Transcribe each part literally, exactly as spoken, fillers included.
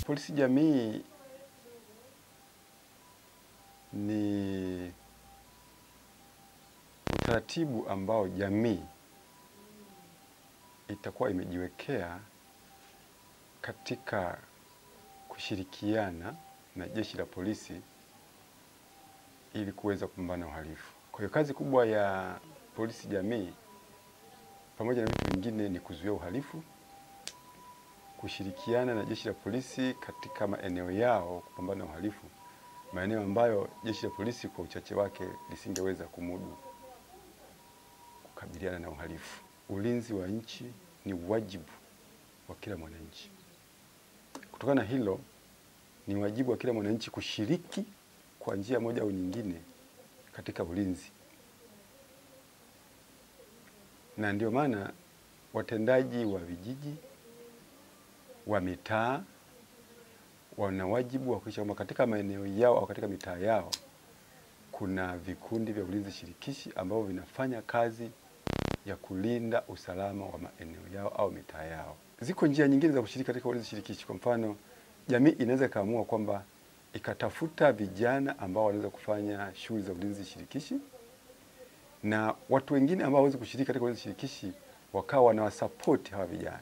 Polisi jamii ni utaratibu ambao jamii itakuwa imejiwekea katika kushirikiana na jeshi la polisi ili kuweza kupambana na uhalifu. Kwa hiyo kazi kubwa ya polisi jamii pamoja na vitu vingine ni kuzuia uhalifu, kushirikiana na jeshi la polisi katika maeneo yao kupambana na uhalifu, maeneo ambayo jeshi la polisi kwa uchache wake lisingeweza kumudu kukabiliana na uhalifu. Ulinzi wa nchi ni wajibu wa kila mwananchi. Kutokana na hilo, ni wajibu wa kila mwananchi kushiriki kwa njia moja au nyingine katika ulinzi. Na ndio maana watendaji wa vijiji, wa mitaa, wana wajibu wa kuhakikisha kwamba katika maeneo yao au katika mitaa yao kuna vikundi vya ulinzi shirikishi ambao vinafanya kazi ya kulinda usalama wa maeneo yao au mitaa yao. Ziko njia nyingine za kushiriki katika ulinzi shirikishi. Kwa mfano, jamii inaweza kaamua kwamba ikatafuta vijana ambao wanaweza kufanya shughuli za ulinzi shirikishi, na watu wengine ambao hawawezi kushiriki katika ulinzi shirikishi wakawa wanawasupport hawa vijana.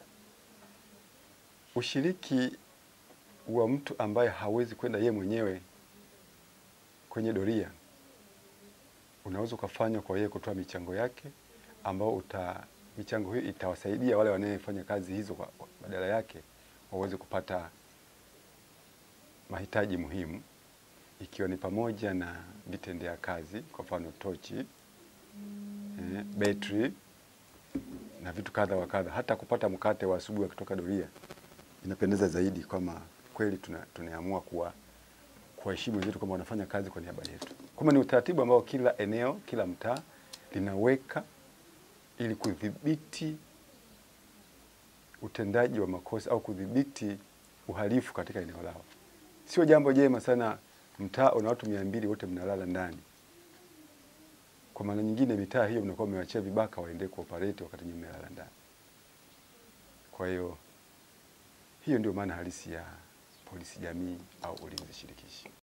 Ushiriki wa mtu ambaye hawezi kwenda yeye mwenyewe kwenye doria unaweza kufanywa kwa yeye kutoa michango yake, ambao uta michango hiyo itawasaidia wale wanaofanya kazi hizo kwa badala yake waweze kupata mahitaji muhimu, ikiwa ni pamoja na vitendea kazi, kwa mfano tochi, eh, battery na vitu kadha wa kadha. Hata kupata mkate wa asubuhi kutoka doria inapendeza zaidi kama kweli tuna, tunaamua kuwa kuheshimu wenzetu kama wanafanya kazi kwa niaba yetu. Kama ni utaratibu ambao kila eneo, kila mtaa linaweka ili kudhibiti utendaji wa makosa au kudhibiti uhalifu katika eneo lao. Sio jambo jema sana mtaa una watu mia mbili wote mnalala ndani. Kwa maana nyingine mitaa hiyo mnakuwa mmewachia vibaka waende kuoperate wakati nyinyi mnalala ndani. Kwa hiyo hiyo ndio maana halisi ya polisi jamii au ulinzi shirikishi.